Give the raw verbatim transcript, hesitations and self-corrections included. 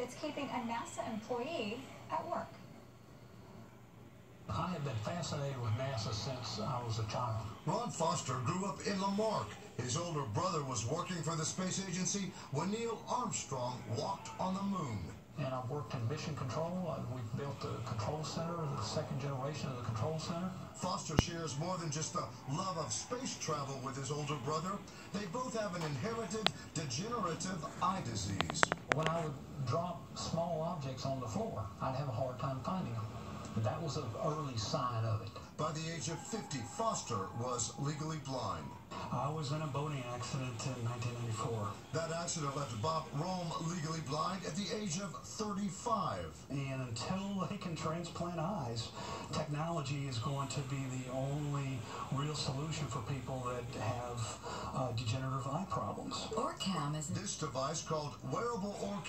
it's keeping a NASA employee at work. I have been fascinated with NASA since I was a child. Ron Foster grew up in Lamarck. His older brother was working for the space agency when Neil Armstrong walked on the moon. And I've worked in mission control. Uh, We've built the control center, the second generation of the control center. Foster shares more than just the love of space travel with his older brother. They both have an inherited degenerative eye disease. When I would drop small objects on the floor, I'd have a hard time finding them. That was an early sign of it. By the age of fifty, Foster was legally blind. I was in a boating accident in nineteen ninety-four. That accident left Bob Rome legally blind at the age of thirty-five. And until they can transplant eyes, technology is going to be the only real solution for people that have uh, degenerative eye problems. OrCam is... This device, called Wearable OrCam,